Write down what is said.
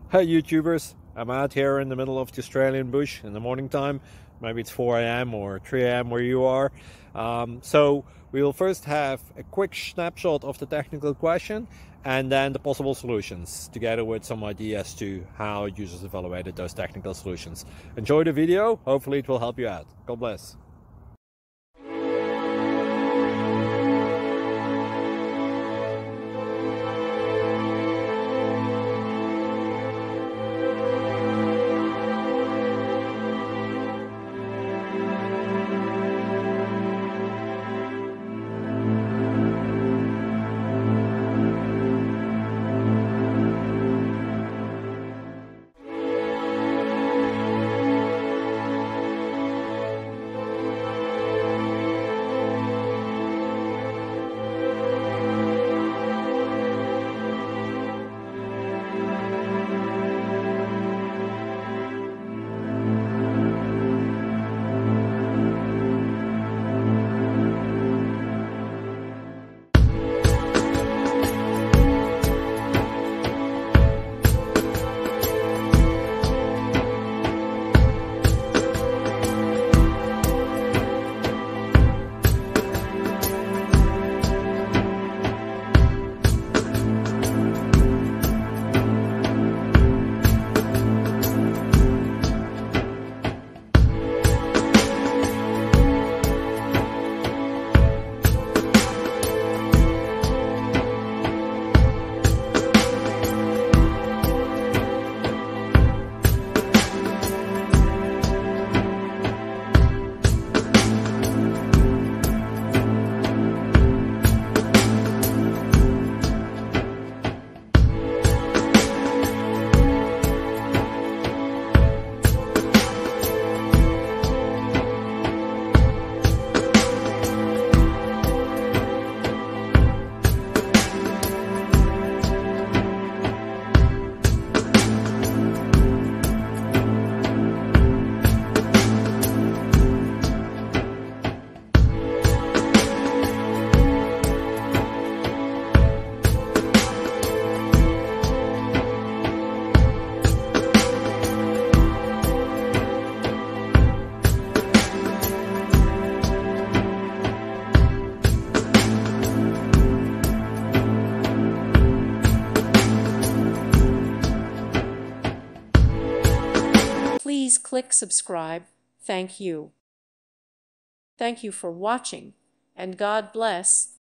Hey YouTubers, I'm out here in the middle of the Australian bush in the morning time. Maybe it's 4 a.m. or 3 a.m. where you are. So we will first have a quick snapshot of the technical question and then the possible solutions, together with some ideas to how users evaluated those technical solutions. Enjoy the video, hopefully it will help you out. God bless. Please click subscribe. Thank you. Thank you for watching, and God bless.